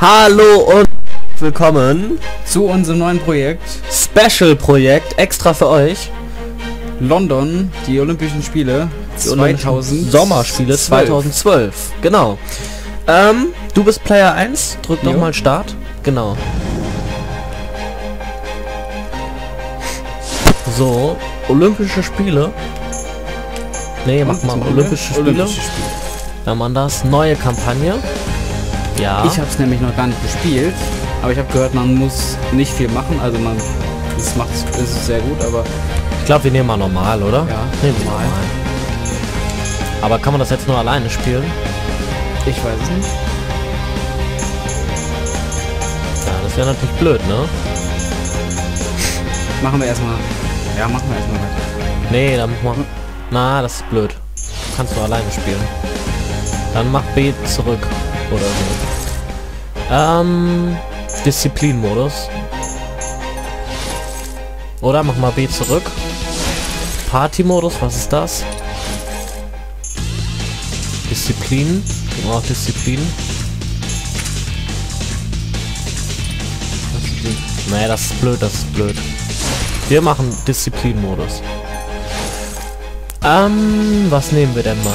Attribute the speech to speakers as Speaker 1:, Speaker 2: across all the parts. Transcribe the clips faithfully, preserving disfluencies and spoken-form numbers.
Speaker 1: Hallo und willkommen
Speaker 2: zu unserem neuen Projekt,
Speaker 1: Special-Projekt, extra für euch.
Speaker 2: London, die Olympischen Spiele
Speaker 1: die zweitausend Sommerspiele zweitausendzwölf. Genau. Ähm, du bist Player eins, drück
Speaker 2: Jo.
Speaker 1: nochmal Start. Genau. So, Olympische Spiele. Nee, mach
Speaker 2: Und
Speaker 1: mal
Speaker 2: zum
Speaker 1: Olympische Spiele.
Speaker 2: Olympische Spiele.
Speaker 1: Wenn man das, neue Kampagne. Ja.
Speaker 2: Ich habe es nämlich noch gar nicht gespielt, aber ich habe gehört, man muss nicht viel machen, also man, das macht ist sehr gut, aber
Speaker 1: Ich glaube, wir nehmen mal normal, oder?
Speaker 2: ja,
Speaker 1: Nehmen wir normal. Aber kann man das jetzt nur alleine spielen?
Speaker 2: ich weiß es nicht.
Speaker 1: Ja, das wäre natürlich blöd, ne?
Speaker 2: Machen wir erstmal, ja, machen wir erstmal weiter.
Speaker 1: Nee, dann mach mal. Na, das ist blöd. Kannst du alleine spielen. Dann mach B zurück. Oder so. Ähm, Disziplinmodus. Oder mach mal B zurück. Partymodus, was ist das? Disziplin. Oh, Disziplin. Das ist die- Nee, das ist blöd, das ist blöd. Wir machen Disziplinmodus. Ähm, was nehmen wir denn mal?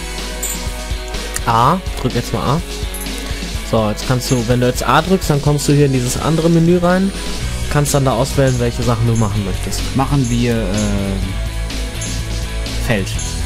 Speaker 1: A. Drück jetzt mal A. So, jetzt kannst du, wenn du jetzt A drückst, dann kommst du hier in dieses andere Menü rein. Kannst dann da auswählen, welche Sachen du machen möchtest.
Speaker 2: Machen wir äh, Feld.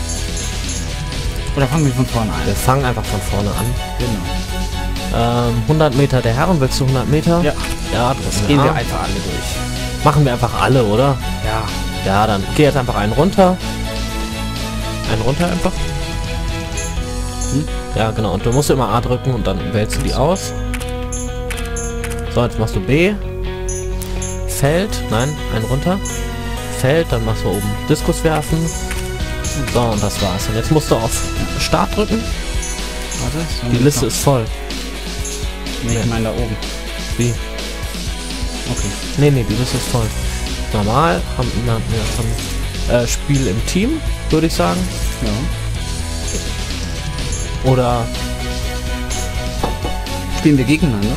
Speaker 2: Oder fangen wir von vorne
Speaker 1: Wir
Speaker 2: an?
Speaker 1: fangen einfach von vorne an.
Speaker 2: Genau.
Speaker 1: Ähm, hundert Meter der Herren, willst du hundert Meter?
Speaker 2: Ja,
Speaker 1: Ja, drücken
Speaker 2: gehen
Speaker 1: A.
Speaker 2: wir einfach alle durch.
Speaker 1: Machen wir einfach alle, oder?
Speaker 2: Ja,
Speaker 1: Ja, dann geh jetzt einfach einen runter. Einen runter einfach.
Speaker 2: Hm?
Speaker 1: Ja, genau. Und du musst immer A drücken und dann wählst du die aus. So, jetzt machst du B. Feld. Nein, einen runter. Feld, dann machst du oben Diskus werfen. So, und das war's. Und jetzt musst du auf Start drücken.
Speaker 2: warte. so
Speaker 1: Die
Speaker 2: muss
Speaker 1: Liste
Speaker 2: noch-
Speaker 1: ist voll.
Speaker 2: Nee, ich meine da oben.
Speaker 1: Wie?
Speaker 2: Okay.
Speaker 1: Nee, nee, die Liste ist voll. Normal haben wir schon äh, Spiel im Team, würde ich sagen.
Speaker 2: Ja.
Speaker 1: Oder
Speaker 2: Spielen wir gegeneinander?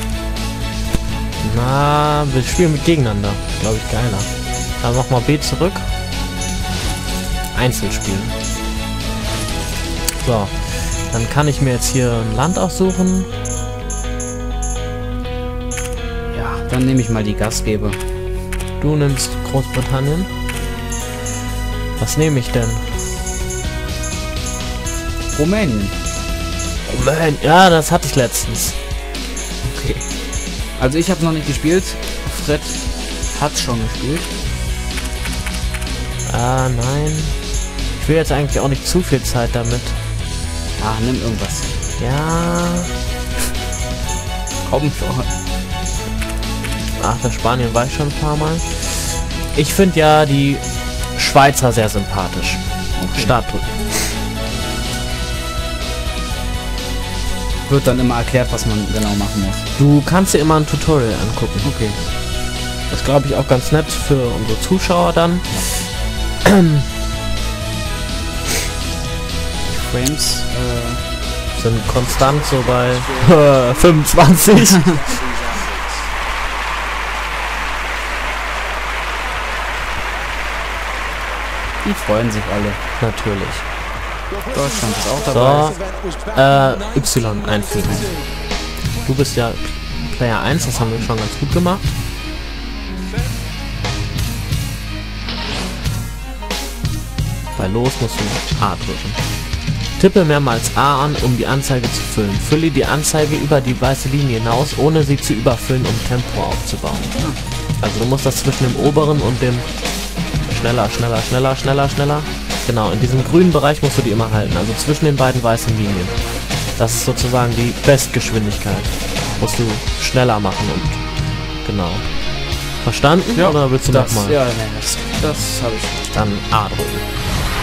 Speaker 1: na, wir spielen mit gegeneinander. Glaube ich geiler. Dann mach mal B zurück. Einzelspiel. So. Dann kann ich mir jetzt hier ein Land aussuchen.
Speaker 2: Ja, dann nehme ich mal die Gastgeber.
Speaker 1: Du nimmst Großbritannien. Was nehme ich denn?
Speaker 2: Rumänien.
Speaker 1: Rumänien. Ja, das hatte ich letztens.
Speaker 2: Okay. Also ich habe noch nicht gespielt. Fred hat schon gespielt.
Speaker 1: Ah, nein. Ich will jetzt eigentlich auch nicht zu viel Zeit damit.
Speaker 2: Ah, nimm irgendwas.
Speaker 1: Ja.
Speaker 2: Komm schon.
Speaker 1: Ach, das Spanien war ich schon ein paar Mal. Ich finde ja die Schweizer sehr sympathisch.
Speaker 2: Okay.
Speaker 1: Start drücken.
Speaker 2: Wird dann immer erklärt, was man genau machen muss.
Speaker 1: Du kannst dir immer ein Tutorial angucken.
Speaker 2: Okay.
Speaker 1: Das glaube ich auch ganz nett für unsere Zuschauer dann.
Speaker 2: Frames. Äh,
Speaker 1: Sind konstant so bei äh, fünfundzwanzig.
Speaker 2: die freuen sich alle.
Speaker 1: Natürlich.
Speaker 2: Deutschland ist auch dabei.
Speaker 1: So, äh, Y einfügen. Du bist ja Player eins, das haben wir schon ganz gut gemacht. Bei Los musst du A drücken. Tippe mehrmals A an, um die Anzeige zu füllen. Fülle die Anzeige über die weiße Linie hinaus, ohne sie zu überfüllen, um Tempo aufzubauen. Also du musst das zwischen dem oberen und dem schneller, schneller, schneller, schneller, schneller. Genau, in diesem grünen Bereich musst du die immer halten, also zwischen den beiden weißen Linien. Das ist sozusagen die Bestgeschwindigkeit. Musst du schneller machen und genau. Verstanden? Oder willst du
Speaker 2: das,
Speaker 1: nochmal?
Speaker 2: ja, nee, das, das habe ich.
Speaker 1: Dann A drücken.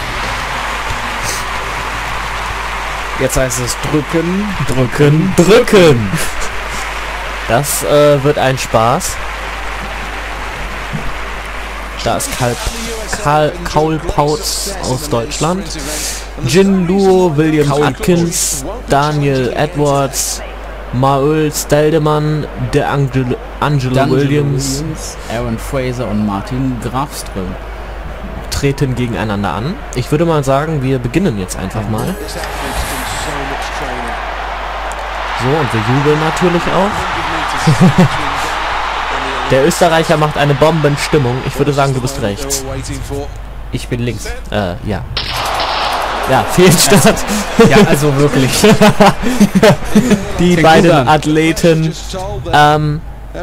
Speaker 2: Jetzt heißt es drücken.
Speaker 1: Drücken, drücken! Das äh, wird ein Spaß. Da ist Karl, Karl Kaul Pautz aus Deutschland. Jin Luo, William
Speaker 2: Kaul
Speaker 1: Atkins, Daniel Edwards, Maul Steldemann, der Angel Angela
Speaker 2: D'Angelo
Speaker 1: Williams
Speaker 2: Aaron Fraser und Martin Grafström
Speaker 1: treten gegeneinander an. Ich würde mal sagen, wir beginnen jetzt einfach mal. So, und wir jubeln natürlich auch. Der Österreicher macht eine Bombenstimmung. Ich würde sagen, du bist rechts.
Speaker 2: Ich bin links.
Speaker 1: Äh, ja. Ja, Fehlstart.
Speaker 2: Ja, also wirklich.
Speaker 1: Die
Speaker 2: Fängt
Speaker 1: beiden
Speaker 2: gut an.
Speaker 1: Athleten ähm,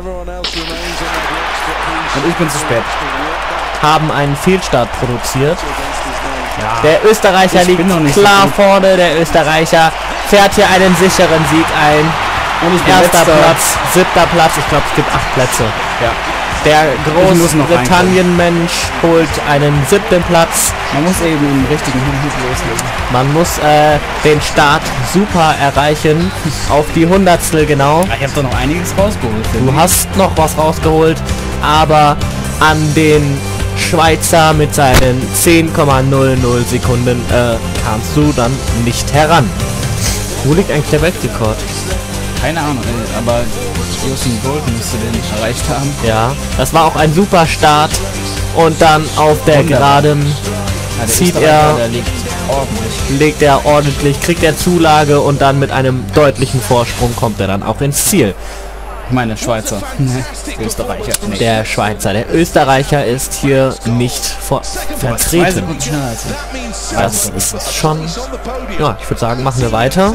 Speaker 2: Und ich bin zu spät.
Speaker 1: haben einen Fehlstart produziert.
Speaker 2: Ja.
Speaker 1: Der Österreicher
Speaker 2: Ich bin noch
Speaker 1: liegt
Speaker 2: nicht
Speaker 1: klar
Speaker 2: so gut.
Speaker 1: vorne. Der Österreicher fährt hier einen sicheren Sieg ein.
Speaker 2: Und ich bin
Speaker 1: Erster
Speaker 2: letzter.
Speaker 1: Platz, siebter Platz. Ich glaube, es gibt acht Plätze.
Speaker 2: Ja.
Speaker 1: Der
Speaker 2: Ich muss noch
Speaker 1: Großbritannien-Mensch holt einen siebten Platz.
Speaker 2: Man muss eben im richtigen Hut loslegen.
Speaker 1: Man muss äh, den Start super erreichen. Auf die Hundertstel genau.
Speaker 2: Ich habe doch noch einiges rausgeholt.
Speaker 1: Du hast noch was rausgeholt, aber an den Schweizer mit seinen zehn Komma null null Sekunden äh, kamst du dann nicht heran. Wo liegt eigentlich der Weltrekord?
Speaker 2: Keine Ahnung, ey, aber Usain Bolt müsste den erreicht haben.
Speaker 1: Ja, das war auch ein super Start. Und dann auf der
Speaker 2: Wunderbar.
Speaker 1: Geraden
Speaker 2: Ja, der
Speaker 1: Zieht
Speaker 2: Österreicher,
Speaker 1: er-
Speaker 2: Der liegt ordentlich.
Speaker 1: legt er ordentlich, kriegt er Zulage und dann mit einem deutlichen Vorsprung kommt er dann auch ins Ziel.
Speaker 2: Ich meine Schweizer. Ne, Österreicher. Nee.
Speaker 1: Der Schweizer, der Österreicher ist hier nicht vor
Speaker 2: Zwei
Speaker 1: vertreten.
Speaker 2: Sekunden schneller als ich.
Speaker 1: Das ist schon... Ja, ich würde sagen, machen wir weiter.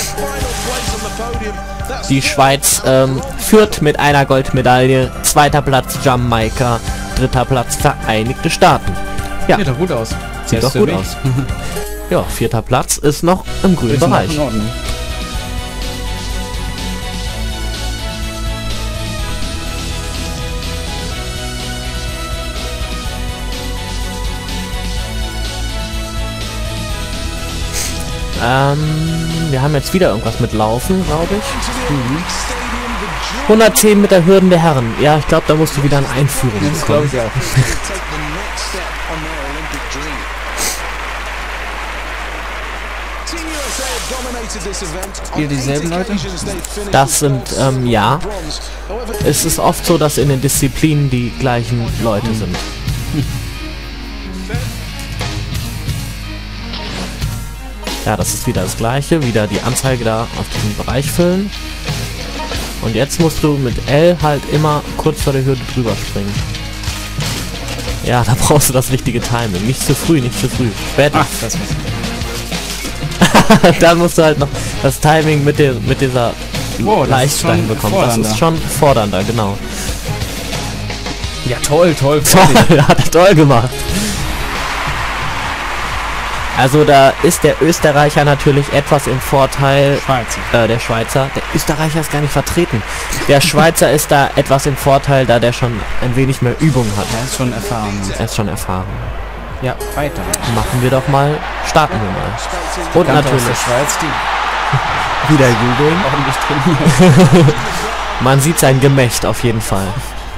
Speaker 1: Die Schweiz ähm, führt mit einer Goldmedaille. Zweiter Platz Jamaika. Dritter Platz Vereinigte Staaten. Ja,
Speaker 2: Sieht doch gut aus.
Speaker 1: sieht doch
Speaker 2: Beste
Speaker 1: gut
Speaker 2: Weg.
Speaker 1: aus. Ja, vierter Platz ist noch im grünen
Speaker 2: Ist noch
Speaker 1: Bereich.
Speaker 2: in Ordnung.
Speaker 1: Ähm, wir haben jetzt wieder irgendwas mit Laufen, glaube ich. hundertzehn mit der Hürden der Herren. Ja, ich glaube, da musst du wieder eine Einführung
Speaker 2: Das glaube
Speaker 1: bekommen.
Speaker 2: ich auch. Hier dieselben Leute?
Speaker 1: Das sind, ähm, ja. Es ist oft so, dass in den Disziplinen die gleichen Leute sind. Ja, das ist wieder das gleiche. Wieder die Anzeige da auf diesem Bereich füllen. Und jetzt musst du mit L halt immer kurz vor der Hürde drüber springen. Ja, da brauchst du das richtige Timing. Nicht zu früh, nicht zu früh. Später.
Speaker 2: Ach, das war's.
Speaker 1: Dann musst du halt noch das Timing mit, der, mit dieser
Speaker 2: Oh, das ist
Speaker 1: Leichtstein
Speaker 2: schon
Speaker 1: bekommen.
Speaker 2: fordernder.
Speaker 1: Das ist schon fordernder, genau.
Speaker 2: Ja, toll, toll.
Speaker 1: Toll, hat er toll gemacht. Also da ist der Österreicher natürlich etwas im Vorteil,
Speaker 2: Schweizer.
Speaker 1: äh, der Schweizer. Der Österreicher ist gar nicht vertreten. Der Schweizer ist da etwas im Vorteil, da der schon ein wenig mehr Übung hat.
Speaker 2: Er ist schon erfahren.
Speaker 1: Er ist schon erfahren.
Speaker 2: Ja, weiter.
Speaker 1: Machen wir doch mal, starten wir mal. Und
Speaker 2: Bekannte aus der
Speaker 1: natürlich
Speaker 2: Schweiz, die
Speaker 1: wieder jubeln.
Speaker 2: ordentlich trainieren.
Speaker 1: Man sieht sein Gemächt auf jeden Fall.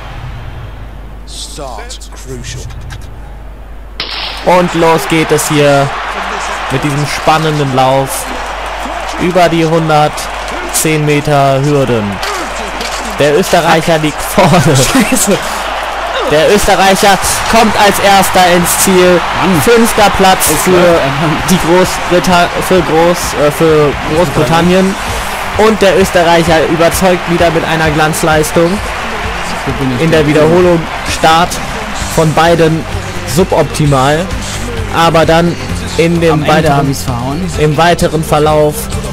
Speaker 1: Und los geht es hier mit diesem spannenden Lauf über die hundertzehn Meter Hürden. Der Österreicher liegt vorne. Der Österreicher kommt als erster ins Ziel.
Speaker 2: Mann.
Speaker 1: Fünfter Platz für die Großbrita für Groß äh, für Großbritannien. Und der Österreicher überzeugt wieder mit einer Glanzleistung. In der Wiederholung Start von beiden suboptimal, aber dann in dem
Speaker 2: Am Ende
Speaker 1: weiteren,
Speaker 2: haben verhauen.
Speaker 1: im weiteren Verlauf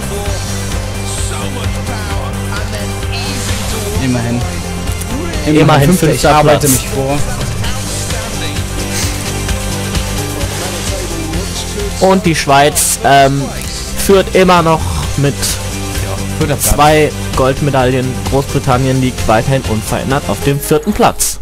Speaker 2: Immerhin.
Speaker 1: Immerhin
Speaker 2: fünfter. Ich
Speaker 1: fünfter
Speaker 2: arbeite
Speaker 1: Platz.
Speaker 2: mich vor.
Speaker 1: und die Schweiz ähm, führt immer noch mit
Speaker 2: Vierter Platz.
Speaker 1: zwei Goldmedaillen. Großbritannien liegt weiterhin unverändert auf dem vierten Platz.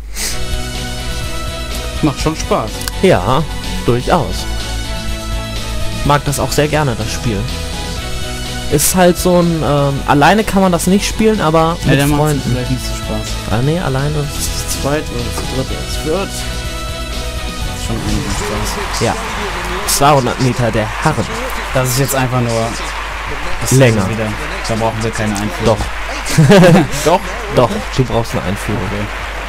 Speaker 2: Macht schon Spaß.
Speaker 1: Ja, durchaus. Ich mag das auch sehr gerne, das Spiel. Ist halt so ein, ähm, alleine kann man das nicht spielen, aber
Speaker 2: Ja,
Speaker 1: mit
Speaker 2: der macht
Speaker 1: Freunden.
Speaker 2: vielleicht nicht so Spaß.
Speaker 1: Ah nee, alleine ist zweit oder zu dritt oder zu viert.
Speaker 2: Das ist schon einiges Spaß.
Speaker 1: Ja. zweihundert Meter der Herren.
Speaker 2: Das ist jetzt einfach nur Das
Speaker 1: Länger.
Speaker 2: ist wieder, da brauchen wir keine Einführung.
Speaker 1: Doch.
Speaker 2: Doch?
Speaker 1: Doch, du brauchst eine Einführung.
Speaker 2: Okay.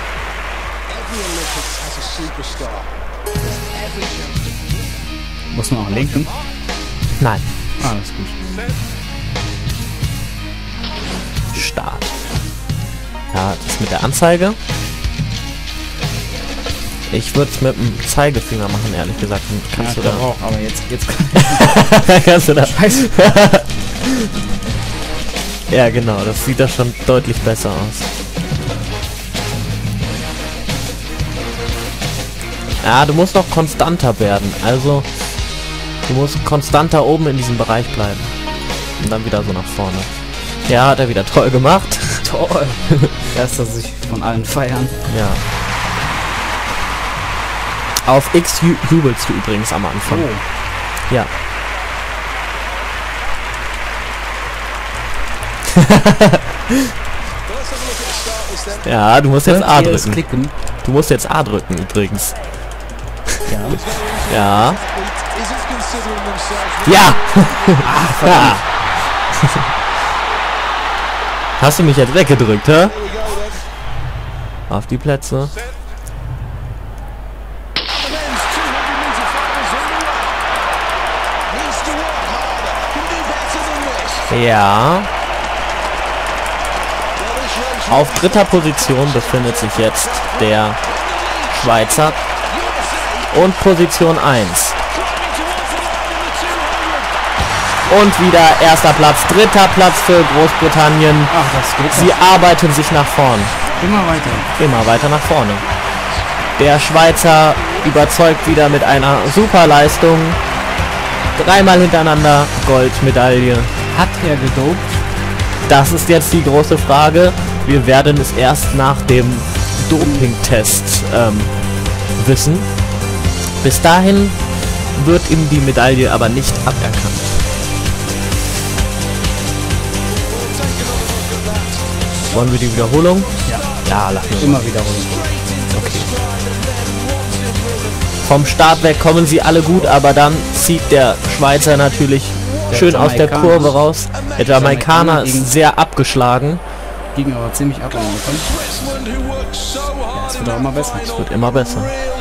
Speaker 2: Muss man auch linken?
Speaker 1: Nein.
Speaker 2: Ah, das ist gut.
Speaker 1: Start. Ja, das mit der Anzeige. Ich würde es mit dem Zeigefinger machen, ehrlich gesagt. Dann kannst
Speaker 2: Ja,
Speaker 1: du
Speaker 2: ich
Speaker 1: da
Speaker 2: auch, aber jetzt, jetzt
Speaker 1: kannst du da.
Speaker 2: Scheiße.
Speaker 1: Ja, genau. Das sieht da schon deutlich besser aus. Ja, du musst noch konstanter werden. Also, du musst konstanter oben in diesem Bereich bleiben. Und dann wieder so nach vorne. Ja, hat er wieder toll gemacht.
Speaker 2: Toll. Erst, dass sich von allen feiern.
Speaker 1: Ja. Auf X ju jubelst du übrigens am Anfang.
Speaker 2: Oh.
Speaker 1: Ja. Ja, du musst jetzt A
Speaker 2: Könnt ihr es
Speaker 1: drücken.
Speaker 2: klicken?
Speaker 1: Du musst jetzt A drücken übrigens.
Speaker 2: Ja.
Speaker 1: Ja. Ja! Ach, ja. Hast du mich jetzt weggedrückt, hä? Auf die Plätze. Ja. Auf dritter Position befindet sich jetzt der Schweizer. Und Position eins. Und wieder erster Platz, dritter Platz für Großbritannien.
Speaker 2: Ach, das geht.
Speaker 1: Sie arbeiten sich nach vorn.
Speaker 2: Immer weiter.
Speaker 1: Immer weiter nach vorne. Der Schweizer überzeugt wieder mit einer super Leistung. Dreimal hintereinander Goldmedaille.
Speaker 2: Hat er gedopt?
Speaker 1: Das ist jetzt die große Frage. Wir werden es erst nach dem Dopingtest ähm, wissen. Bis dahin wird ihm die Medaille aber nicht aberkannt. Wollen wir die Wiederholung?
Speaker 2: Ja.
Speaker 1: Ja, lassen wir
Speaker 2: Immer wiederholen.
Speaker 1: Okay. Vom Start weg kommen sie alle gut, aber dann zieht der Schweizer natürlich
Speaker 2: Der
Speaker 1: schön aus der
Speaker 2: Jamaikaner.
Speaker 1: Kurve raus. Der Jamaikaner
Speaker 2: Jamaikaner
Speaker 1: ist
Speaker 2: gegen-
Speaker 1: sehr abgeschlagen.
Speaker 2: Ging aber ziemlich ab am Anfang. Ja, es wird auch immer besser.
Speaker 1: Es wird immer besser.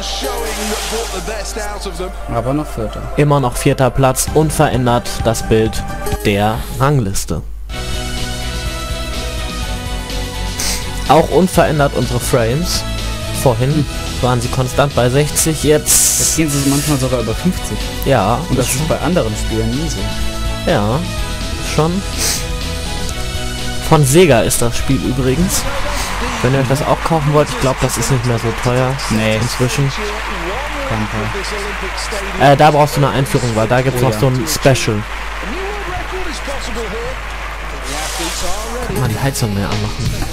Speaker 2: Aber noch Vierter.
Speaker 1: Immer noch vierter Platz, unverändert das Bild der Rangliste. Auch unverändert unsere Frames. Vorhin waren sie konstant bei sechzig,
Speaker 2: Jetzt
Speaker 1: jetzt...
Speaker 2: gehen sie manchmal sogar über fünfzig.
Speaker 1: Ja,
Speaker 2: Und das ist bei anderen Spielen nie so.
Speaker 1: ja, schon. Von Sega ist das Spiel übrigens. Wenn ihr euch das auch kaufen wollt, ich glaube, das ist nicht mehr so teuer.
Speaker 2: Nee.
Speaker 1: Inzwischen.
Speaker 2: Kein Fall.
Speaker 1: Äh, da brauchst du eine Einführung, weil da gibt es
Speaker 2: Oh
Speaker 1: noch
Speaker 2: ja.
Speaker 1: so ein Special. Kann man die Heizung mehr anmachen.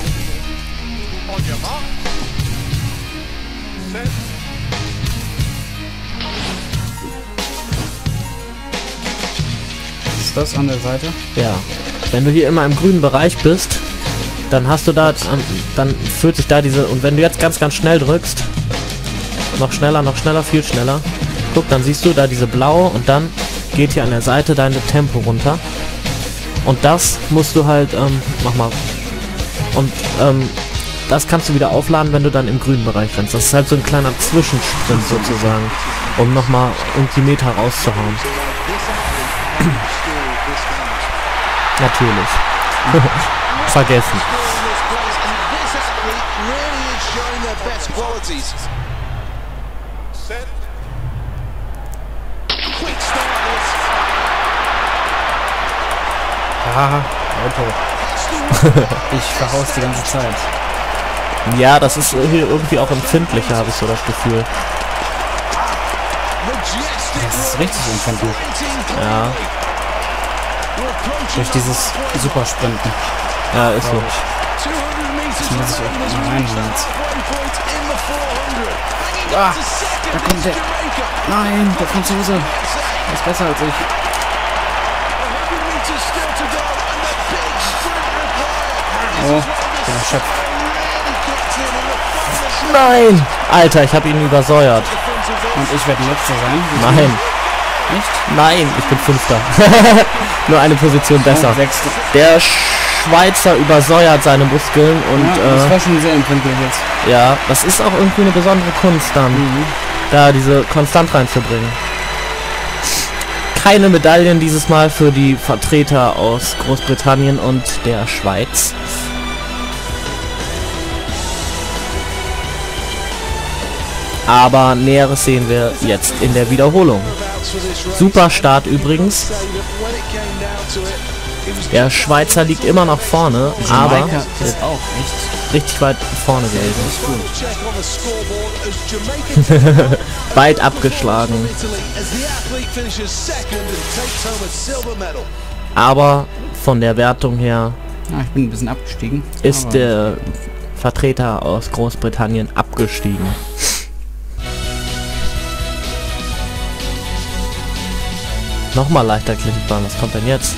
Speaker 2: Ist das an der Seite?
Speaker 1: Ja. Wenn du hier immer im grünen Bereich bist, dann hast du da, dann, dann fühlt sich da diese, und wenn du jetzt ganz, ganz schnell drückst, noch schneller, noch schneller, viel schneller, guck, dann siehst du da diese blaue und dann geht hier an der Seite dein Tempo runter. Und das musst du halt, ähm, mach mal. Und, ähm, das kannst du wieder aufladen, wenn du dann im grünen Bereich rennst. Das ist halt so ein kleiner Zwischensprint sozusagen, um nochmal irgendwie Meter rauszuhauen. Natürlich. Vergessen.
Speaker 2: Ah, Auto. Ich verhaus die ganze Zeit.
Speaker 1: Ja, das ist hier irgendwie auch empfindlicher, habe ich so das Gefühl.
Speaker 2: Das ist richtig empfindlich.
Speaker 1: Ja,
Speaker 2: Durch dieses Supersprinten.
Speaker 1: ja, ist so.
Speaker 2: Das muss ich auch mal reinholen jetzt. Ah, da kommt der. Nein, der Franzose. Der ist besser als ich. Oh, der erschöpft.
Speaker 1: Nein! Alter, ich habe ihn übersäuert.
Speaker 2: Und ich werde letzter sein.
Speaker 1: Nein.
Speaker 2: Echt?
Speaker 1: Nein, ich bin Fünfter. Nur eine Position besser.
Speaker 2: Oh, Sechster.
Speaker 1: Der Schweizer übersäuert seine Muskeln und
Speaker 2: Ja, das
Speaker 1: äh,
Speaker 2: war schon sehr empfindlich jetzt.
Speaker 1: ja, das ist auch irgendwie eine besondere Kunst dann,
Speaker 2: Mhm.
Speaker 1: da diese konstant reinzubringen. Keine Medaillen dieses Mal für die Vertreter aus Großbritannien und der Schweiz. Aber Näheres sehen wir jetzt in der Wiederholung. Super Start übrigens. Der Schweizer liegt immer noch vorne, aber
Speaker 2: Jamaika ist auch echt.
Speaker 1: richtig weit vorne gewesen.
Speaker 2: Gut.
Speaker 1: Weit abgeschlagen. Aber von der Wertung her
Speaker 2: Ah, ich bin ein bisschen abgestiegen.
Speaker 1: ist
Speaker 2: aber
Speaker 1: der Vertreter aus Großbritannien abgestiegen. Nochmal Leichtathletikbahn, was kommt denn jetzt?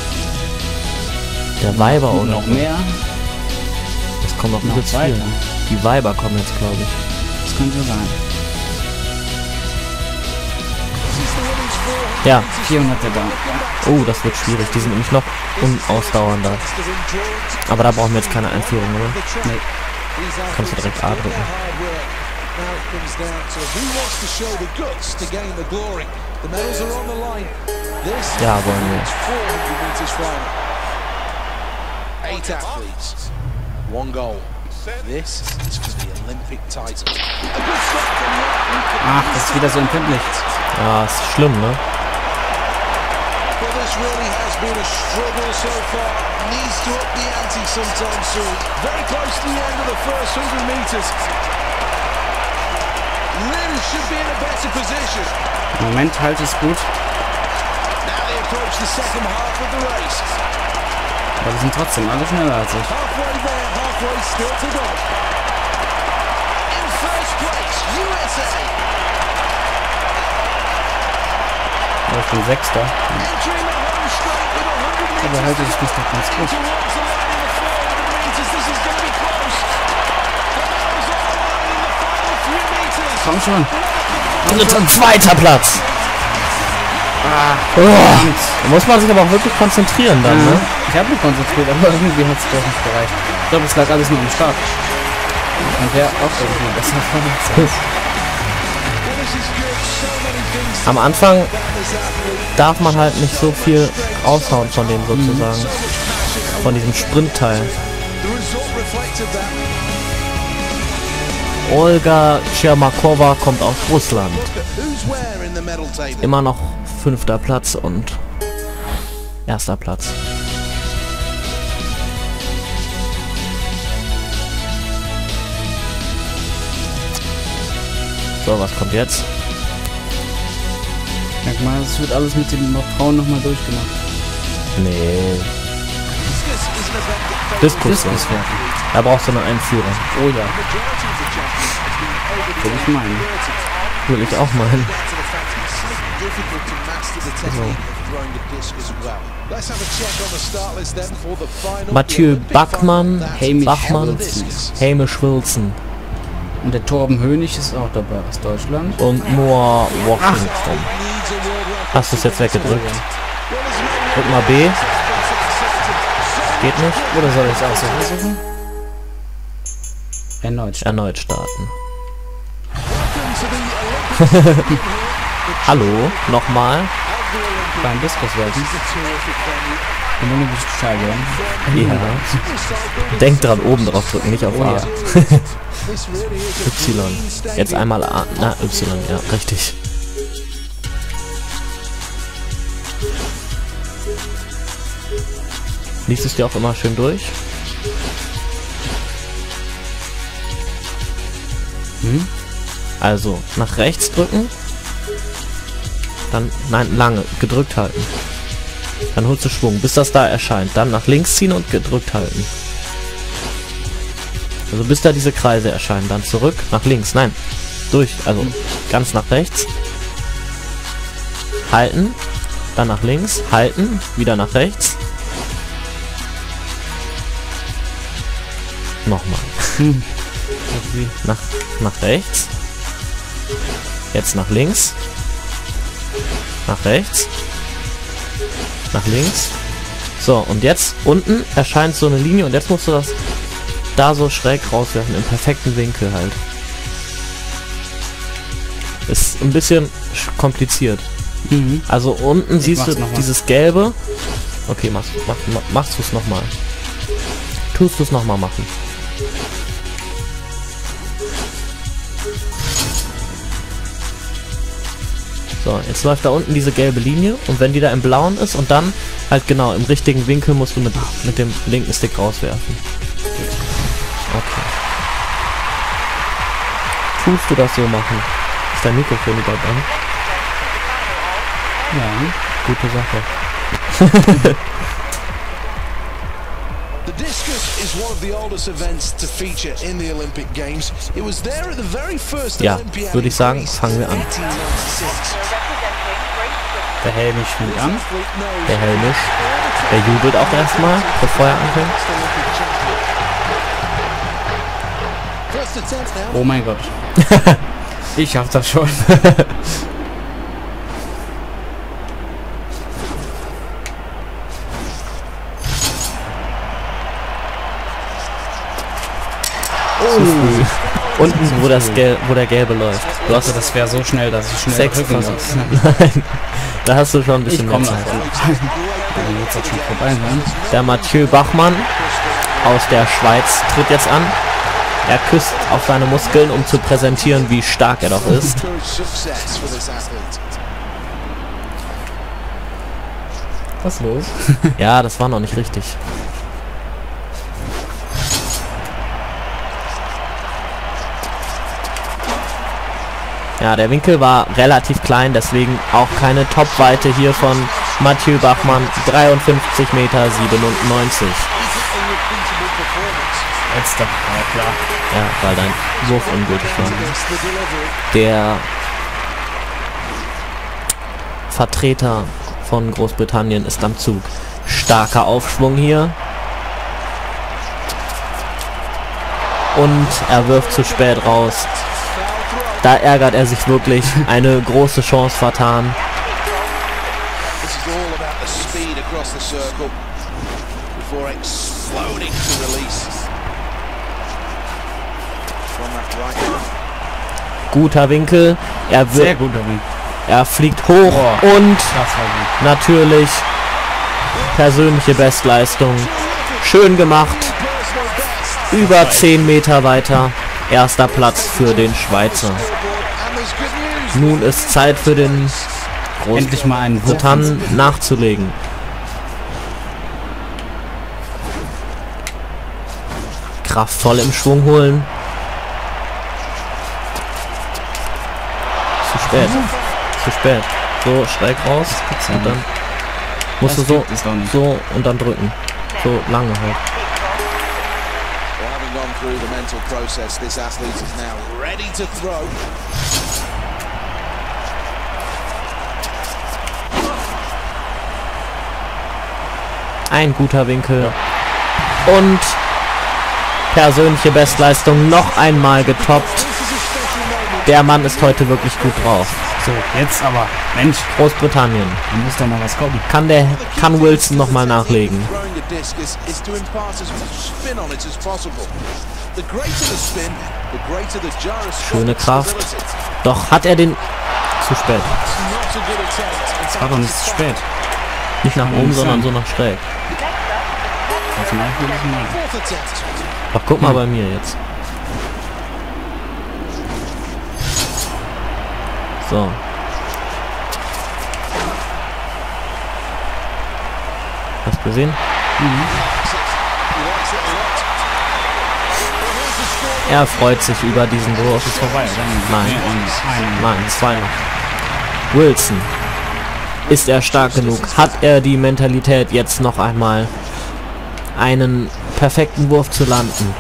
Speaker 1: Der Weiber oder
Speaker 2: noch
Speaker 1: so?
Speaker 2: mehr.
Speaker 1: Das kommt noch
Speaker 2: Noch
Speaker 1: übelst
Speaker 2: weiter.
Speaker 1: viel. Die Weiber kommen jetzt, glaube ich.
Speaker 2: Das könnte sein.
Speaker 1: Ja.
Speaker 2: vierhundert der Bahn.
Speaker 1: Oh, das wird schwierig. Die sind nämlich noch unausdauernder. Aber da brauchen wir jetzt keine Einführung, oder?
Speaker 2: Nee.
Speaker 1: Kannst du direkt A drücken. Ja, wollen wir.
Speaker 3: Eight athletes, one goal. This is for the Olympic title.
Speaker 2: Ach, das ist wieder so empfindlich.
Speaker 1: Ja, ist schlimm, ne?
Speaker 3: Well, this really has been a struggle so far. Needs to up the ante sometime soon. Very close to the end of the first one hundred meters. Really should be in a better position.
Speaker 2: Im Moment halt es gut.
Speaker 3: Now they approach the second half of the race.
Speaker 2: Aber die sind trotzdem alle schneller als ich.
Speaker 3: Halfway there, halfway still to go. In first place, U S A.
Speaker 2: Aber ich bin Sechster.
Speaker 3: Entering the home straight with one hundred meters.
Speaker 2: Aber halte ich mich doch ganz gut.
Speaker 3: Towards the line in the four hundred meters. This is going to be close. The medals on the line in the final few meters.
Speaker 2: Komm schon.
Speaker 1: Dritter und zweiter Platz. Oh, da muss man sich aber auch wirklich konzentrieren dann,
Speaker 2: Ja,
Speaker 1: ne?
Speaker 2: ich habe mich konzentriert, aber irgendwie hat es doch nicht gereicht. Ich glaube, es lag alles nur am Start. Und der auch irgendwie besser von uns.
Speaker 1: Am Anfang darf man halt nicht so viel raushauen von dem sozusagen. Von diesem Sprintteil.
Speaker 3: The result reflected that.
Speaker 1: Olga Chermakova kommt aus Russland.
Speaker 3: Who's where in the medal table?
Speaker 1: Immer noch fünfter Platz und erster Platz. So, was kommt jetzt?
Speaker 2: Merk mal, es wird alles mit den Frauen nochmal durchgemacht.
Speaker 1: Nee.
Speaker 3: Discus is an event that
Speaker 1: Diskus.
Speaker 2: Diskus werfen.
Speaker 1: Da brauchst du eine Einführung.
Speaker 2: Oh ja,
Speaker 3: majority of the champions has been over
Speaker 2: will ich meinen.
Speaker 1: Will ich auch meinen.
Speaker 3: to the fact it's difficult to master the technique of throwing the disc as well. Let's have a check on the start list then for the final.
Speaker 1: Mathieu Bachmann,
Speaker 2: Hamish
Speaker 1: Bachmann,
Speaker 2: Wilson.
Speaker 1: Hamish Wilson
Speaker 2: Und der Torben Hönig ist auch dabei aus Deutschland.
Speaker 1: und Noah Washington. Hast du es jetzt weggedrückt? Drück mal B. Geht nicht.
Speaker 2: Oder soll ich es auch so versuchen? Erneut.
Speaker 1: Erneut starten. Hallo, nochmal.
Speaker 2: Beim Diskus werfen. Und dann nämlich Bescheid werden.
Speaker 1: Ja. Denk dran, oben drauf drücken, nicht auf
Speaker 2: Oh
Speaker 1: A.
Speaker 2: ja.
Speaker 1: Y. Jetzt einmal A. Na, Y, ja, richtig. Liest es dir auch immer schön durch?
Speaker 2: Hm?
Speaker 1: Also, nach rechts drücken. Dann, nein, lange, gedrückt halten. Dann holst du Schwung, bis das da erscheint. Dann nach links ziehen und gedrückt halten. Also bis da diese Kreise erscheinen. Dann zurück, nach links, nein. Durch, also ganz nach rechts. Halten. Dann nach links, halten. Wieder nach rechts. Nochmal.
Speaker 2: Hm.
Speaker 1: Nach, nach rechts. Jetzt nach links. Nach rechts. Nach links. So, und jetzt unten erscheint so eine Linie und jetzt musst du das da so schräg rauswerfen, im perfekten Winkel halt. Ist ein bisschen kompliziert.
Speaker 2: Mhm.
Speaker 1: Also unten
Speaker 2: Ich
Speaker 1: siehst du
Speaker 2: mach's noch mal.
Speaker 1: dieses gelbe. Okay, machst, mach, mach, machst du es nochmal. Tust du es nochmal machen. So, jetzt läuft da unten diese gelbe Linie und wenn die da im blauen ist und dann halt genau im richtigen Winkel musst du mit, mit dem linken Stick rauswerfen. Okay. Tust du das so machen? Ist dein Mikrofon überhaupt an?
Speaker 2: Ja.
Speaker 1: Gute Sache.
Speaker 3: The discus is one of the oldest events to feature in the Olympic Games. It was there at the very first
Speaker 1: Ja,
Speaker 3: Olympiad
Speaker 1: würde ich
Speaker 3: in
Speaker 1: sagen,
Speaker 3: Greece
Speaker 1: fangen wir
Speaker 3: in
Speaker 1: an.
Speaker 3: eighteen ninety-six.
Speaker 2: Der Helm spielt an.
Speaker 1: Der Helmisch. Der jubelt auch erstmal, bevor er anfängt.
Speaker 3: First attempt now.
Speaker 2: Oh mein Gott. Ich schaff das schon.
Speaker 1: Zu früh. Unten, wo, das Gel wo der Gelbe läuft. Du hast
Speaker 2: Also das wäre so schnell, dass ich schnell
Speaker 1: sechs
Speaker 2: drücken muss.
Speaker 1: Versuche. Nein, da hast du schon ein bisschen
Speaker 2: Ich
Speaker 1: mehr
Speaker 2: komme
Speaker 1: Zeit.
Speaker 2: noch. Also jetzt hat schon vorbei sein.
Speaker 1: Der Mathieu Bachmann aus der Schweiz tritt jetzt an. Er küsst auf seine Muskeln, um zu präsentieren, wie stark er doch ist.
Speaker 3: Success for this athlete.
Speaker 2: Was ist los?
Speaker 1: Ja, das war noch nicht richtig. Ja, der Winkel war relativ klein, deswegen auch keine Topweite hier von Mathieu Bachmann. dreiundfünfzig Meter siebenundneunzig.
Speaker 2: Letzter. Ja klar.
Speaker 1: Ja, weil dein Wurf ungültig war.
Speaker 3: Against the delivery.
Speaker 1: Der Vertreter von Großbritannien ist am Zug. Starker Aufschwung hier. Und er wirft zu spät raus. Da ärgert er sich wirklich. Eine große Chance vertan.
Speaker 3: This is all about the speed across the circle before exploding to release. From that right hand.
Speaker 1: Guter Winkel. Er,
Speaker 2: Sehr
Speaker 1: wird,
Speaker 2: guter Weg.
Speaker 1: er fliegt hoch
Speaker 2: Boah.
Speaker 1: und
Speaker 2: Das war gut.
Speaker 1: natürlich persönliche Bestleistung. Schön gemacht.
Speaker 3: Personal best.
Speaker 1: Über zehn Meter weiter. Erster Platz für den Schweizer.
Speaker 3: And there's good news.
Speaker 1: Nun ist Zeit für den
Speaker 2: Endlich mal einen Wurf.
Speaker 1: Großbritann nachzulegen. Kraftvoll im Schwung holen. Zu spät. Zu spät. So, schräg raus. Und dann musst du
Speaker 2: Das
Speaker 1: so,
Speaker 2: gibt es doch nicht.
Speaker 1: so und dann drücken. So lange halt.
Speaker 3: Well, having gone through the mental process, this athlete is now ready to throw.
Speaker 1: Ein guter Winkel. Und persönliche Bestleistung noch einmal getoppt. Der Mann ist heute wirklich gut drauf.
Speaker 2: So, jetzt aber. Mensch,
Speaker 1: Großbritannien.
Speaker 2: da muss doch mal was kommen.
Speaker 1: Kann der kann Wilson noch mal nachlegen?
Speaker 3: Throwing a discus is to impart as much spin on it as possible. The greater the spin, the greater the gyroscopic
Speaker 1: Schöne Kraft.
Speaker 3: stability.
Speaker 1: Doch hat er den zu spät.
Speaker 3: Not a good attempt. In
Speaker 2: War doch nicht zu spät.
Speaker 1: Nicht nach oben, sondern so nach schräg.
Speaker 2: Das mal ich will mal.
Speaker 3: Fourth attempt.
Speaker 1: Doch guck mal bei mir jetzt. So. Hast du gesehen?
Speaker 3: He likes it a lot.
Speaker 1: Er freut sich über diesen Wurf.
Speaker 2: Ist vorbei, oder?
Speaker 1: Nein.
Speaker 2: Nee, einen.
Speaker 1: Nein, zwei noch. Wilson. Ist er stark genug? Hat er die Mentalität, jetzt noch einmal einen perfekten Wurf zu landen?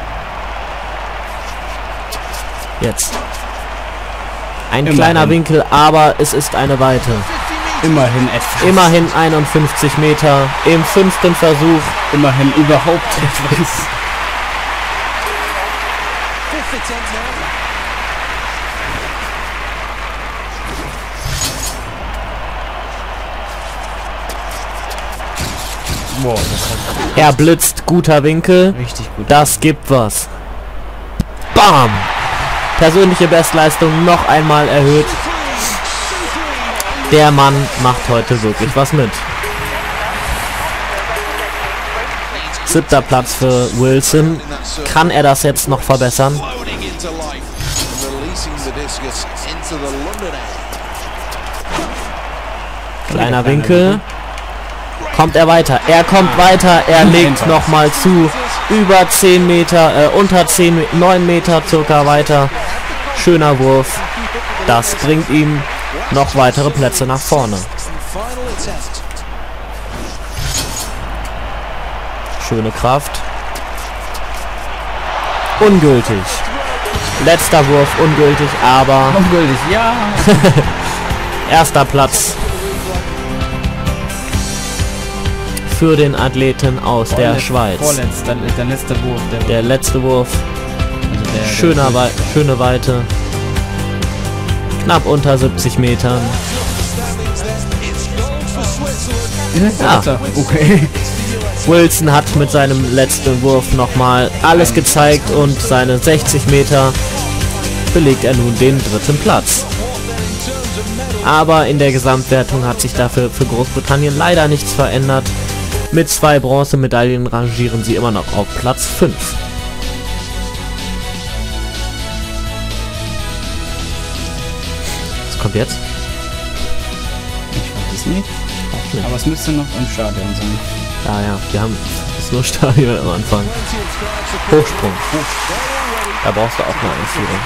Speaker 1: Jetzt. Ein
Speaker 2: Immerhin.
Speaker 1: kleiner Winkel, aber es ist eine Weite.
Speaker 2: Immerhin etwas.
Speaker 1: Immerhin einundfünfzig Meter im fünften Versuch.
Speaker 2: Immerhin überhaupt etwas.
Speaker 3: Fifth attempt now.
Speaker 2: Boah, das
Speaker 1: Er blitzt, guter Winkel.
Speaker 2: hat richtig gut.
Speaker 1: Das gibt was. Bam! Persönliche Bestleistung noch einmal erhöht. Der Mann macht heute wirklich was mit. Siebter Platz für Wilson. Kann er das jetzt noch verbessern? Kleiner Winkel. Kommt er weiter? Er kommt weiter. Er legt nochmal zu. Über zehn Meter, äh, unter zehn, neun Meter circa weiter. Schöner Wurf. Das bringt ihm noch weitere Plätze nach vorne. Schöne Kraft. Ungültig. Letzter Wurf ungültig, aber
Speaker 2: Ungültig, ja.
Speaker 1: erster Platz für den Athleten aus der
Speaker 2: Vorletz-
Speaker 1: Schweiz.
Speaker 2: Vorletzter, der letzte Wurf. Der,
Speaker 1: Der letzte Wurf.
Speaker 2: also der,
Speaker 1: Schöner
Speaker 2: der,
Speaker 1: Wei schöne Weite. Knapp unter siebzig Metern.
Speaker 2: Ja. Okay.
Speaker 1: Wilson hat mit seinem letzten Wurf nochmal alles gezeigt und seine sechzig Meter belegt er nun den dritten Platz. Aber in der Gesamtwertung hat sich dafür für Großbritannien leider nichts verändert. Mit zwei Bronzemedaillen rangieren sie immer noch auf Platz fünf. Was kommt jetzt?
Speaker 2: Ich weiß es nicht.
Speaker 1: Auch nicht.
Speaker 2: Aber es müsste noch im Stadion sein.
Speaker 1: Ah ja, wir haben das nur Stadion am Anfang. Hochsprung. Da brauchst du auch eine Einführung.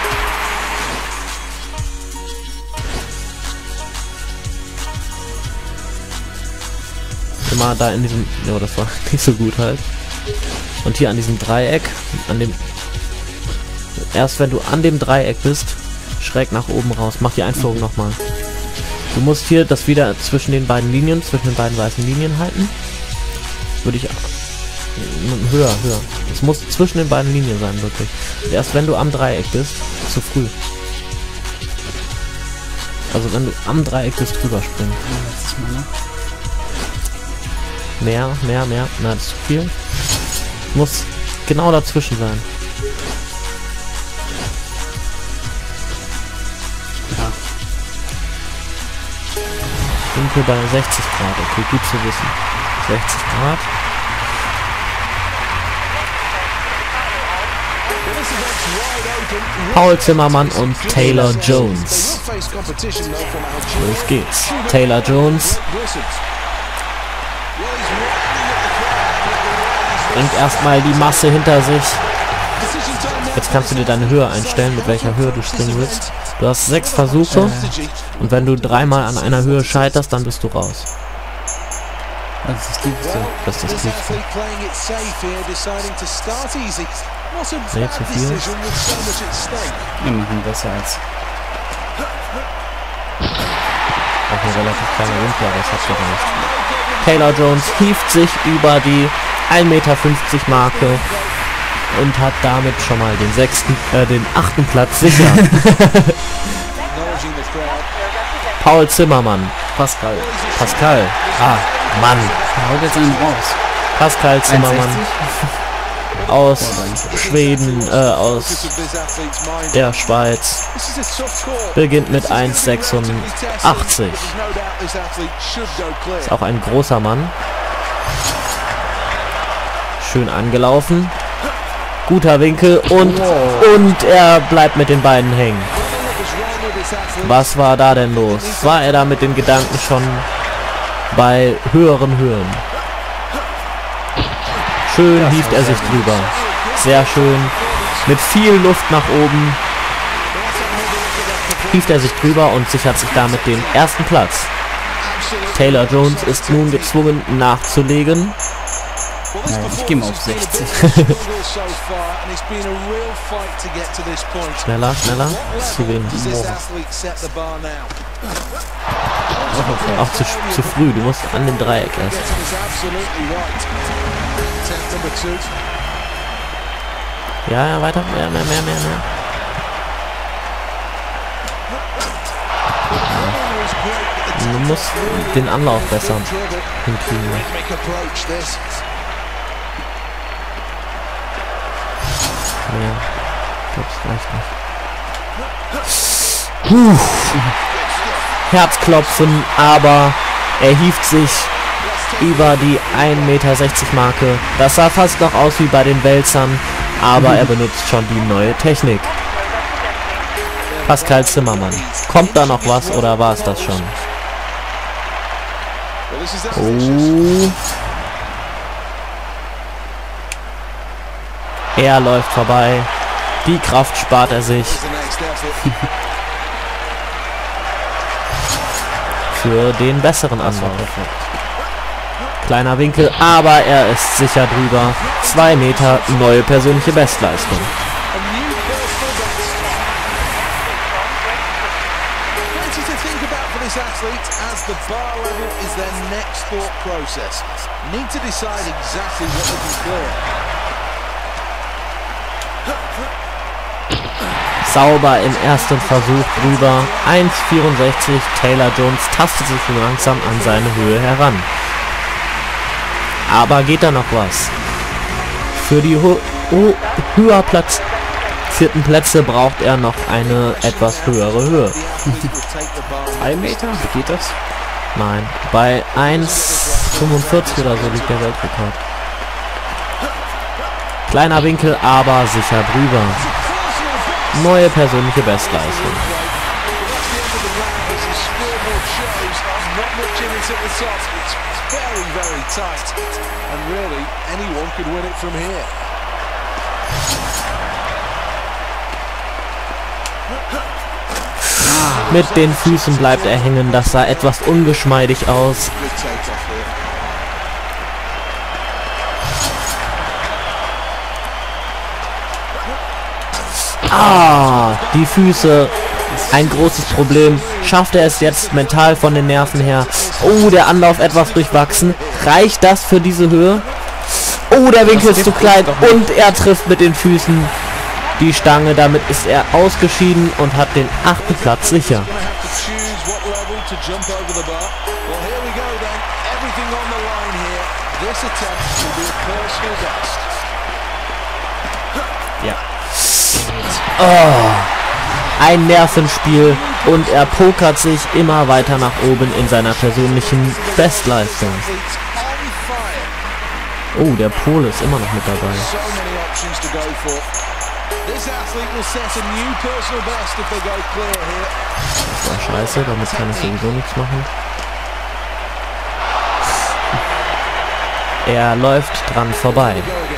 Speaker 1: Immer da in diesem... Ja, das war nicht so gut halt. Und hier an diesem Dreieck, an dem... Erst wenn du an dem Dreieck bist, schräg nach oben raus. Mach die Einführung nochmal. Du musst hier das wieder zwischen den beiden Linien, zwischen den beiden weißen Linien halten. Würde ich... Höher, höher. Es muss zwischen den beiden Linien sein, wirklich. Und erst wenn du am Dreieck bist, zu früh. Also wenn du am Dreieck bist, drüber springen.
Speaker 2: Letztes Mal, ne?
Speaker 1: Mehr, mehr, mehr. Na, das ist zu viel. Muss genau dazwischen sein.
Speaker 2: Ja.
Speaker 1: Winkel bei sechzig Grad. Okay, gut zu wissen. sechzig Grad. Paul Zimmermann und Taylor Jones. Los geht's. Taylor Jones bringt erstmal die Masse hinter sich. Jetzt kannst du dir deine Höhe einstellen, mit welcher Höhe du springen willst. Du hast sechs Versuche und wenn du dreimal an einer Höhe scheiterst, dann bist du raus.
Speaker 2: Das ist das Tiefste.
Speaker 1: Das ist das Tiefste. Nee, zu viel.
Speaker 2: Wir machen besser als...
Speaker 1: Auch ein relativ kleiner Winkel, aber das hat doch nicht. Taylor Jones hieft sich über die ein Meter fünfzig Marke und hat damit schon mal den sechsten, äh, den achten Platz sicher. Paul Zimmermann.
Speaker 2: Pascal.
Speaker 1: Pascal. Ah, Mann.
Speaker 2: Er haut jetzt einen raus.
Speaker 1: Pascal Zimmermann
Speaker 2: einundsechzig.
Speaker 1: aus Schweden, äh, aus der Schweiz. Beginnt mit eins Komma sechsundachtzig. Ist auch ein großer Mann. Schön angelaufen. Guter Winkel und, und er bleibt mit den Beinen hängen. Was war da denn los? War er da mit den Gedanken schon bei höheren Höhen? Schön hieft er sich drüber. Sehr schön. Mit viel Luft nach oben hieft er sich drüber und sichert sich damit den ersten Platz. Taylor Jones ist nun gezwungen nachzulegen.
Speaker 2: Ja, ich gehe mal auf sechzig.
Speaker 1: Schneller, schneller. Zu wenig. Auch zu, zu früh. Du musst an dem Dreieck erst. Ja, ja, weiter. Mehr, mehr, mehr, mehr, mehr. Man muss den Anlauf besser hinkriegen. Ja, ich glaube, es reicht nicht. Puh. Herzklopfen, aber er hieft sich über die ein Meter sechzig Marke. Das sah fast noch aus wie bei den Wälzern, aber er benutzt schon die neue Technik. Pascal Zimmermann. Kommt da noch was oder war es das schon? Oh. Er läuft vorbei. Die Kraft spart er sich. Für den besseren Anlauf. Kleiner Winkel, aber er ist sicher drüber. Zwei Meter, neue persönliche Bestleistung. Sauber im ersten Versuch drüber. eins vierundsechzig. Taylor Jones tastet sich langsam an seine Höhe heran. Aber geht da noch was? Für die ho ho höher platzierten Plätze braucht er noch eine etwas höhere Höhe.
Speaker 2: Drei Meter? Geht das?
Speaker 1: Nein, bei eins fünfundvierzig oder so liegt der Weltrekord. Kleiner Winkel, aber sicher drüber. Neue persönliche Bestleistung. Mit den Füßen bleibt er hängen, das sah etwas ungeschmeidig aus. Ah, die Füße, ein großes Problem. Schafft er es jetzt mental von den Nerven her? Oh, der Anlauf etwas durchwachsen. Reicht das für diese Höhe? Oh, der Winkel ist zu klein und er trifft mit den Füßen die Stange. Damit ist er ausgeschieden und hat den achten Platz sicher. Ja. Oh, ein Nervenspiel und er pokert sich immer weiter nach oben in seiner persönlichen Bestleistung. Oh, der Pole ist immer noch mit dabei. Das war scheiße, damit kann ich sowieso nichts machen. Er läuft dran vorbei.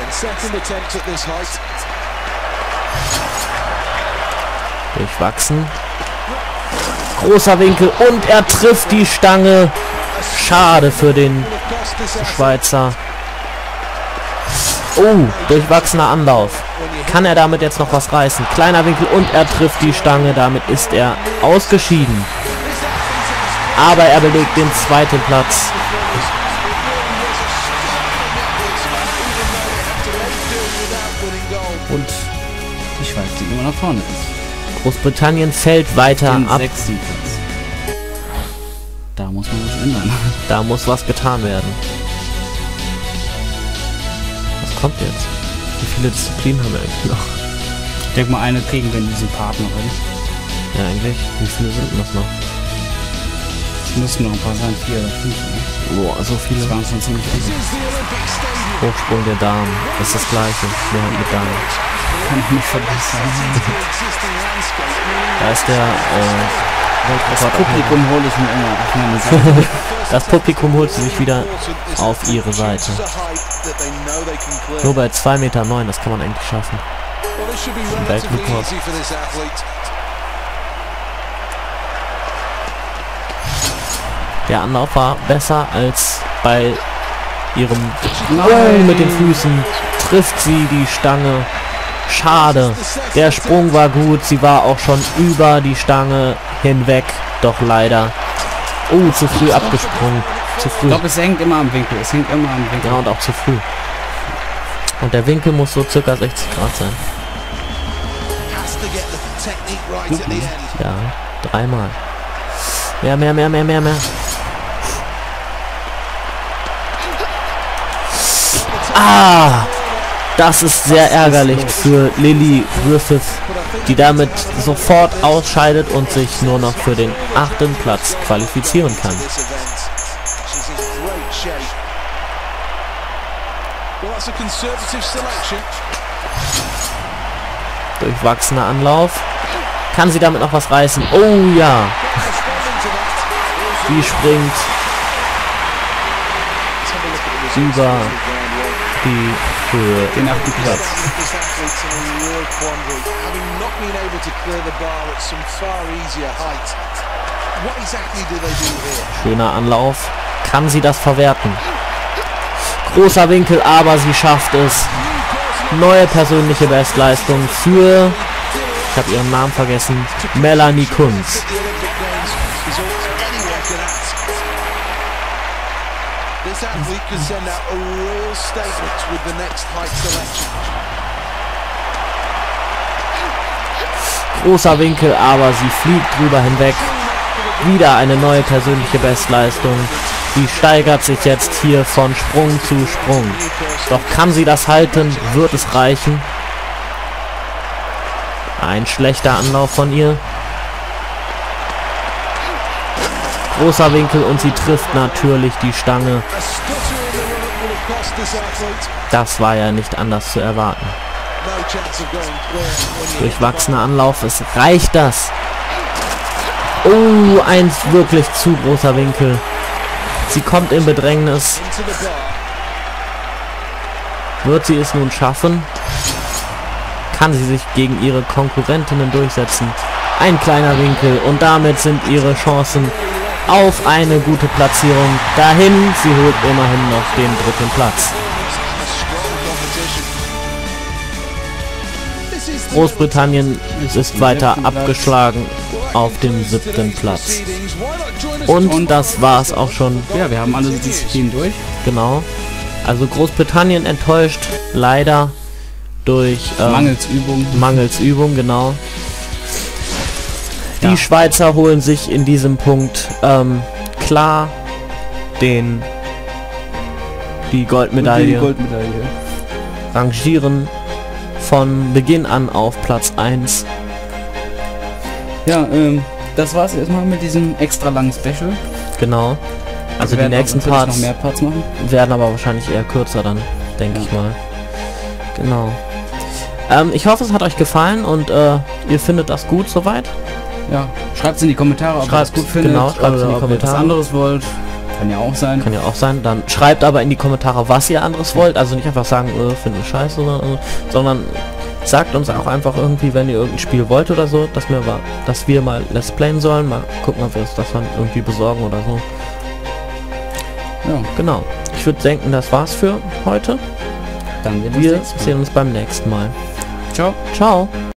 Speaker 1: Durchwachsen. Großer Winkel und er trifft die Stange. Schade für den Schweizer. Oh, durchwachsener Anlauf. Kann er damit jetzt noch was reißen? Kleiner Winkel und er trifft die Stange. Damit ist er ausgeschieden. Aber er belegt den zweiten Platz.
Speaker 2: Und die Schweiz, die immer nach vorne ist.
Speaker 1: Großbritannien fällt weiter
Speaker 2: Den
Speaker 1: ab.
Speaker 2: sechsten Platz. Da muss man was ändern.
Speaker 1: Da muss was getan werden. Was kommt jetzt? Wie viele Disziplinen haben wir eigentlich noch?
Speaker 2: Ich denke mal, eine kriegen wir in diesem Part noch hin.
Speaker 1: Ja, eigentlich. Wie viele sind denn das noch?
Speaker 2: Es müssen noch ein paar sein, vier oder fünf. Ne?
Speaker 1: Boah, so viele.
Speaker 2: Das waren schon ziemlich viele.
Speaker 1: Hochsprung der Damen. Das ist das gleiche. Mehrheit mit Damen.
Speaker 2: Kann ich nicht verbessern.
Speaker 1: Da ist der äh,
Speaker 2: Das Publikum holt es mir immer auf meine Seite.
Speaker 1: Das Publikum holt sich wieder auf ihre Seite. Nur bei zwei Meter neun, das kann man eigentlich schaffen. Ein Weltrekord. Der Anlauf war besser als bei ihrem oh, mit den Füßen. Trifft sie die Stange. Schade. Der Sprung war gut. Sie war auch schon über die Stange hinweg. Doch leider. Oh, zu früh abgesprungen. Zu früh.
Speaker 2: Ich glaube, es hängt immer am Winkel. Es hängt immer am Winkel.
Speaker 1: Ja, und auch zu früh. Und der Winkel muss so circa sechzig Grad sein. Ja, dreimal. Mehr, mehr, mehr, mehr, mehr, mehr. Ah! Das ist sehr ärgerlich für Lily Griffith, die damit sofort ausscheidet und sich nur noch für den achten Platz qualifizieren kann. Durchwachsener Anlauf. Kann sie damit noch was reißen? Oh ja! Sie springt über die Höhe.
Speaker 2: Den achten Platz.
Speaker 1: Schöner Anlauf. Kann sie das verwerten? Großer Winkel, aber sie schafft es. Neue persönliche Bestleistung für, ich habe ihren Namen vergessen, Melanie Kunz.
Speaker 3: This athlete could send out a real statement with the next height selection.
Speaker 1: Großer Winkel, aber sie fliegt drüber hinweg. Wieder eine neue persönliche Bestleistung. Sie steigert sich jetzt hier von Sprung zu Sprung. Doch kann sie das halten? Wird es reichen? Ein schlechter Anlauf von ihr. Großer Winkel und sie trifft natürlich die Stange. Das war ja nicht anders zu erwarten. Durchwachsener Anlauf, es reicht das. Oh, ein wirklich zu großer Winkel. Sie kommt in Bedrängnis. Wird sie es nun schaffen? Kann sie sich gegen ihre Konkurrentinnen durchsetzen? Ein kleiner Winkel und damit sind ihre Chancen auf eine gute Platzierung dahin. Sie holt immerhin noch den dritten Platz. Großbritannien ist weiter abgeschlagen auf dem siebten Platz. Und das war es auch schon.
Speaker 2: Ja, wir haben alle Disziplinen durch.
Speaker 1: Genau. Also Großbritannien enttäuscht leider durch ähm,
Speaker 2: Mangels Übung.
Speaker 1: Mangels Übung, genau. Die
Speaker 2: Ja.
Speaker 1: Schweizer holen sich in diesem Punkt ähm, klar den die Goldmedaille,
Speaker 2: Die Goldmedaille.
Speaker 1: rangieren von Beginn an auf Platz eins.
Speaker 2: Ja, ähm, das war's erstmal mit diesem extra langen Special.
Speaker 1: Genau. Also
Speaker 2: Wir
Speaker 1: die
Speaker 2: werden
Speaker 1: nächsten
Speaker 2: auch natürlich
Speaker 1: Parts
Speaker 2: noch mehr Parts machen.
Speaker 1: werden aber wahrscheinlich eher kürzer dann, denke
Speaker 2: Ja.
Speaker 1: ich mal. Genau. Ähm, ich hoffe, es hat euch gefallen und äh, ihr findet das gut soweit.
Speaker 2: Ja, schreibt in die Kommentare, ob ihr
Speaker 1: Schreibt-
Speaker 2: das gut findet.
Speaker 1: genau, schreibt's in die
Speaker 2: oder ob ihr
Speaker 1: Kommentare.
Speaker 2: was anderes wollt. Kann ja auch sein.
Speaker 1: Kann ja auch sein. Dann schreibt aber in die Kommentare, was ihr anderes wollt. Also nicht einfach sagen, äh, finden wir scheiße, oder, äh, sondern sagt uns auch einfach irgendwie, wenn ihr irgendein Spiel wollt oder so, dass wir, mal, dass wir mal Let's Playen sollen. Mal gucken, ob wir uns das dann irgendwie besorgen oder so.
Speaker 2: Ja,
Speaker 1: Genau. Ich würde denken, das war's für heute.
Speaker 2: dann sehen
Speaker 1: Wir
Speaker 2: uns nächstes Mal.
Speaker 1: sehen uns beim nächsten Mal.
Speaker 2: Ciao.
Speaker 1: Ciao.